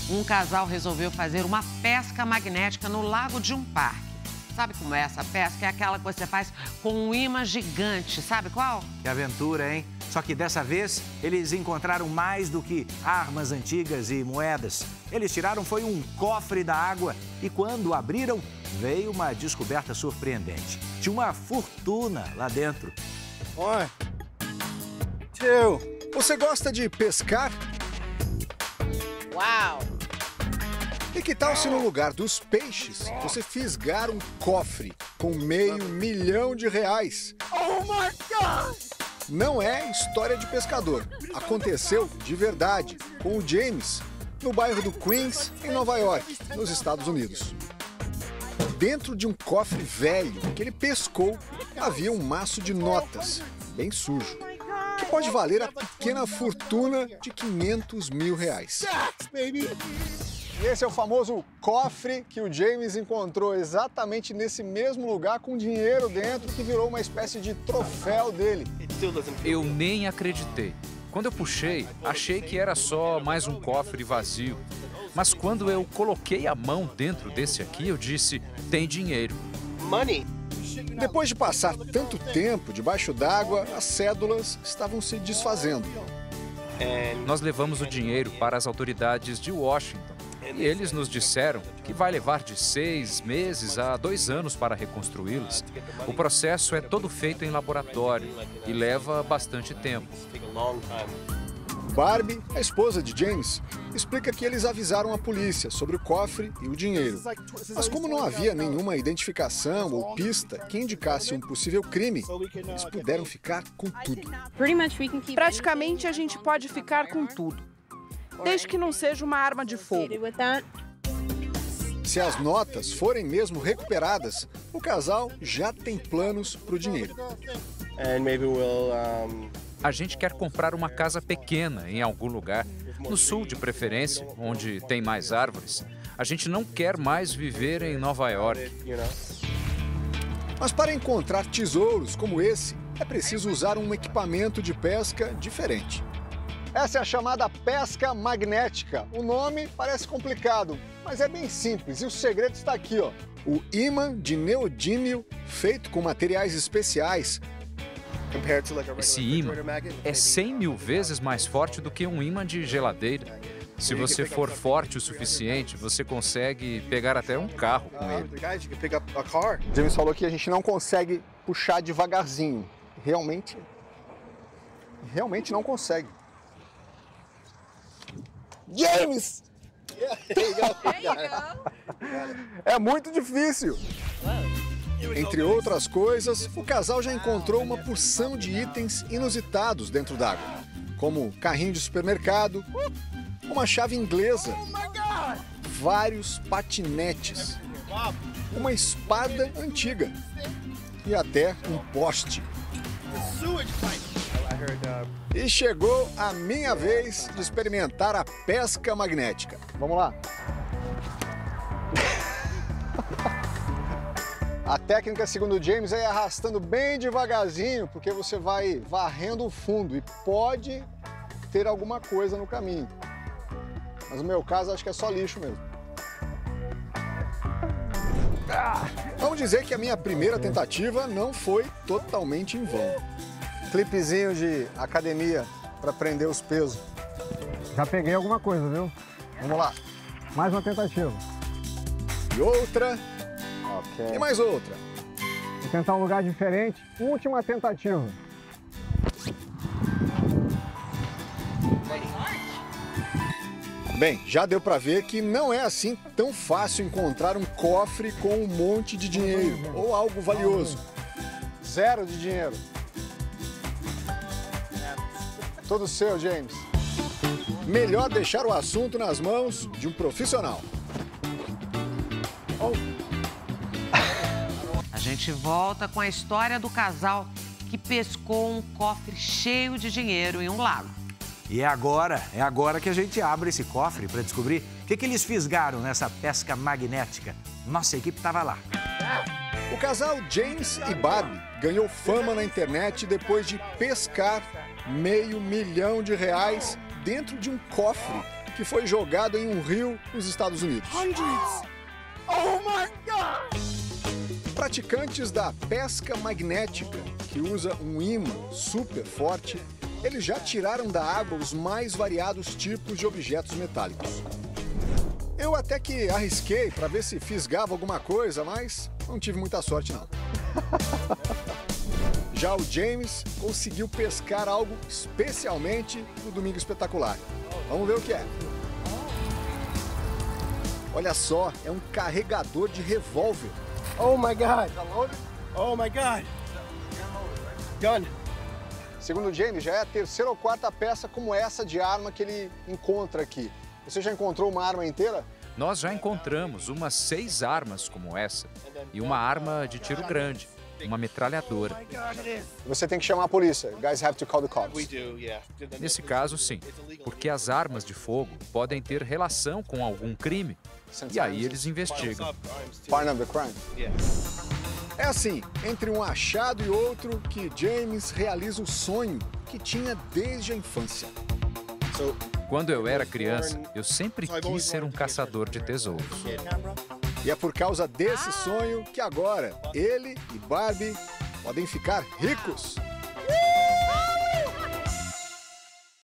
um casal resolveu fazer uma pesca magnética no lago de um parque. Sabe como é essa pesca? É aquela que você faz com um imã gigante. Sabe qual? Que aventura, hein? Só que dessa vez, eles encontraram mais do que armas antigas e moedas. Eles tiraram foi um cofre da água e quando abriram, veio uma descoberta surpreendente. Tinha uma fortuna lá dentro. Oi. Tio, você gosta de pescar? Uau! E que tal se no lugar dos peixes, você fisgar um cofre com R$500 milhão? Oh my God! Não é história de pescador. Aconteceu de verdade com o James, no bairro do Queens, em Nova York, nos Estados Unidos. Dentro de um cofre velho que ele pescou, havia um maço de notas, bem sujo, que pode valer a pequena fortuna de R$500 mil. Esse é o famoso cofre que o James encontrou exatamente nesse mesmo lugar com dinheiro dentro que virou uma espécie de troféu dele. Eu nem acreditei. Quando eu puxei, achei que era só mais um cofre vazio. Mas quando eu coloquei a mão dentro desse aqui, eu disse, tem dinheiro. Depois de passar tanto tempo debaixo d'água, as cédulas estavam se desfazendo. Nós levamos o dinheiro para as autoridades de Washington. E eles nos disseram que vai levar de 6 meses a 2 anos para reconstruí-las. O processo é todo feito em laboratório e leva bastante tempo. Barbie, a esposa de James, explica que eles avisaram a polícia sobre o cofre e o dinheiro. Mas como não havia nenhuma identificação ou pista que indicasse um possível crime, eles puderam ficar com tudo. Praticamente a gente pode ficar com tudo, desde que não seja uma arma de fogo. Se as notas forem mesmo recuperadas, o casal já tem planos para o dinheiro. A gente quer comprar uma casa pequena em algum lugar, no sul de preferência, onde tem mais árvores. A gente não quer mais viver em Nova York. Mas para encontrar tesouros como esse, é preciso usar um equipamento de pesca diferente. Essa é a chamada pesca magnética. O nome parece complicado, mas é bem simples e o segredo está aqui, ó. O ímã de neodímio feito com materiais especiais. Esse ímã é 100 mil vezes mais forte do que um ímã de geladeira. Se você for forte o suficiente, você consegue pegar até um carro com ele. James falou que a gente não consegue puxar devagarzinho. Realmente não consegue. James! É muito difícil. Entre outras coisas, o casal já encontrou uma porção de itens inusitados dentro d'água, como carrinho de supermercado, uma chave inglesa, vários patinetes, uma espada antiga e até um poste. E chegou a minha vez de experimentar a pesca magnética. Vamos lá. A técnica, segundo o James, é ir arrastando bem devagarzinho, porque você vai varrendo o fundo e pode ter alguma coisa no caminho. Mas no meu caso, acho que é só lixo mesmo. Vamos dizer que a minha primeira tentativa não foi totalmente em vão. Clipezinho de academia para prender os pesos. Já peguei alguma coisa, viu? Vamos lá. Mais uma tentativa. E outra. Ok. E mais outra. Vou tentar um lugar diferente. Última tentativa. Bem, já deu para ver que não é assim tão fácil encontrar um cofre com um monte de dinheiro ou algo valioso. Zero de dinheiro. Todo seu, James. Melhor deixar o assunto nas mãos de um profissional. A gente volta com a história do casal que pescou um cofre cheio de dinheiro em um lago. E é agora que a gente abre esse cofre para descobrir o que eles fisgaram nessa pesca magnética. Nossa equipe estava lá. O casal James e Barbie ganhou fama na internet depois de pescar R$500 mil dentro de um cofre que foi jogado em um rio nos Estados Unidos. Oh my God! Praticantes da pesca magnética, que usa um ímã super forte, eles já tiraram da água os mais variados tipos de objetos metálicos. Eu até que arrisquei para ver se fisgava alguma coisa, mas não tive muita sorte não. Já o James conseguiu pescar algo especialmente no Domingo Espetacular. Vamos ver o que é. Olha só, é um carregador de revólver. Oh my God! Oh my God! Gun! Segundo o James, já é a terceira ou quarta peça como essa de arma que ele encontra aqui. Você já encontrou uma arma inteira? Nós já encontramos umas 6 armas como essa e uma arma de tiro grande, uma metralhadora. Você tem que chamar a polícia. You guys have to call the cops. Nesse caso, sim, porque as armas de fogo podem ter relação com algum crime e aí eles investigam. Part of the crime. É assim, entre um achado e outro, que James realiza o sonho que tinha desde a infância. Quando eu era criança, eu sempre quis ser um caçador de tesouros. E é por causa desse sonho que agora ele e Barbie podem ficar ricos.